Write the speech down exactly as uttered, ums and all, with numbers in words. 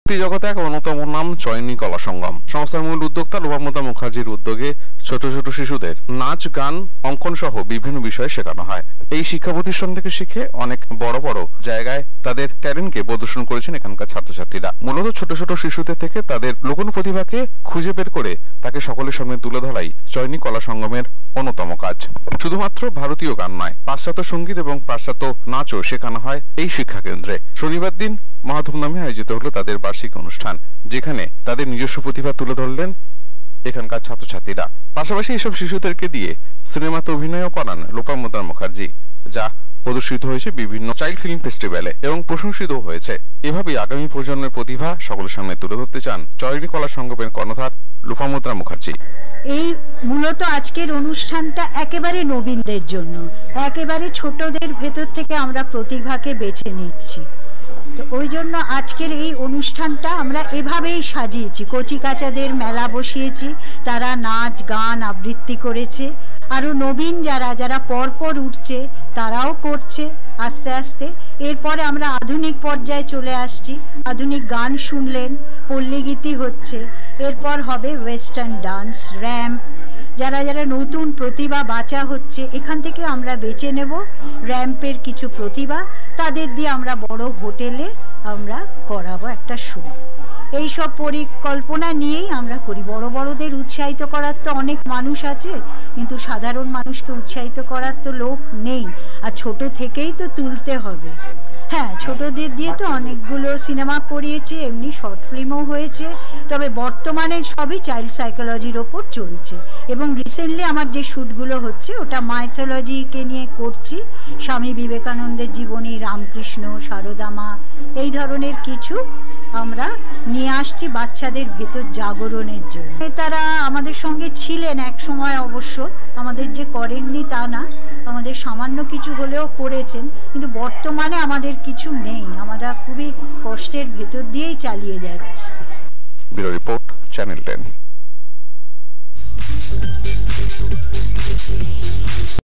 মুক্তি জগতে এক অন্যতম নাম চয়নী কলা সঙ্গম। সংস্থার মূল উদ্যোক্তা লোপামুদ্রা মুখার্জির উদ্যোগে ছোট ছোট শিশুদের নাচ, গান, অঙ্কন সহ বিভিন্ন বিষয়ে শেখানো হয়। এই শিক্ষা প্রতিষ্ঠান থেকে শিখে অনেক বড় বড় জায়গায় তাদের ট্যালেন্টকে প্রদর্শন করেছেন এখানকার ছাত্রছাত্রীরা। মূলত ছোট ছোট শিশুদের থেকে তাদের লুকোন প্রতিভাকে খুঁজে বের করে তাকে সকলের সামনে তুলে ধরাই চয়নী কলা সঙ্গমের অন্যতম কাজ। শুধুমাত্র ভারতীয় গান নয়, পাশ্চাত্য সঙ্গীত এবং পাশ্চাত্য নাচও শেখানো হয় এই শিক্ষা কেন্দ্রে। শনিবার দিন মাহাধুম নামে আয়োজিত হলো তাদের বার্ষিক অনুষ্ঠান, যেখানে তাদের নিজস্ব প্রতিভা তুলে ধরলেন এখানকার ছাত্রছাত্রীরা। পাশাপাশি এসব শিশুদেরকে দিয়ে সিনেমাতে অভিনয়ও করান লোপামুদ্রা মুখার্জি, যা প্রদর্শিত হয়েছে বিভিন্ন চাইল্ড ফিল্ম ফেস্টিভ্যালে এবং প্রশংসিত হয়েছে। এভাবেই আগামী প্রজন্মের প্রতিভা সকলের সামনে তুলে ধরতে চান চয়নী কলা সঙ্গমের কর্ণধার লোপামুদ্রা মুখার্জি। এই মূলত আজকের অনুষ্ঠানটা একেবারে নবীনদের জন্য, একেবারে ছোটদের ভেতর থেকে আমরা প্রতিভাকে বেছে নিচ্ছি। তো ওই জন্য আজকের এই অনুষ্ঠানটা আমরা এভাবেই সাজিয়েছি। কচিকাচাদের মেলা বসিয়েছি, তারা নাচ, গান, আবৃত্তি করেছে। আরও নবীন যারা যারা পরপর উঠছে তারাও করছে আস্তে আস্তে। এরপরে আমরা আধুনিক পর্যায়ে চলে আসছি। আধুনিক গান শুনলেন, পল্লীগীতি হচ্ছে, এরপর হবে ওয়েস্টার্ন ডান্স, র্যাম্প। যারা যারা নতুন প্রতিভা বাঁচা হচ্ছে, এখান থেকে আমরা বেছে নেব র্যাম্পের কিছু প্রতিভা, তাদের দিয়ে আমরা বড় হোটেলে আমরা করাবো একটা শো। এই সব পরিকল্পনা নিয়েই আমরা করি। বড় বড়দের উৎসাহিত করার তো অনেক মানুষ আছে, কিন্তু সাধারণ মানুষকে উৎসাহিত করার তো লোক নেই, আর ছোট থেকেই তো তুলতে হবে। হ্যাঁ, ছোটদের দিয়ে তো অনেকগুলো সিনেমা করিয়েছে, এমনি শর্ট ফিল্মও হয়েছে, তবে বর্তমানে সবই চাইল্ড সাইকোলজির ওপর চলছে। এবং রিসেন্টলি আমার যে শ্যুটগুলো হচ্ছে ওটা মাইথোলজিকে নিয়ে করছি। স্বামী বিবেকানন্দের জীবনী, রামকৃষ্ণ, সারদা মা, এই ধরনের কিছু আমরা নিয়ে আসছি বাচ্চাদের ভেতর জাগরণের জন্য। তারা আমাদের সঙ্গে ছিলেন এক সময়, অবশ্য আমাদের যে করেননি তা না, আমাদের সামান্য কিছু হলেও করেছেন, কিন্তু বর্তমানে আমাদের কিছু নেই। আমরা খুবই কষ্টের ভেতর দিয়েই চালিয়ে যাচ্ছি। Bureau report, channel ten.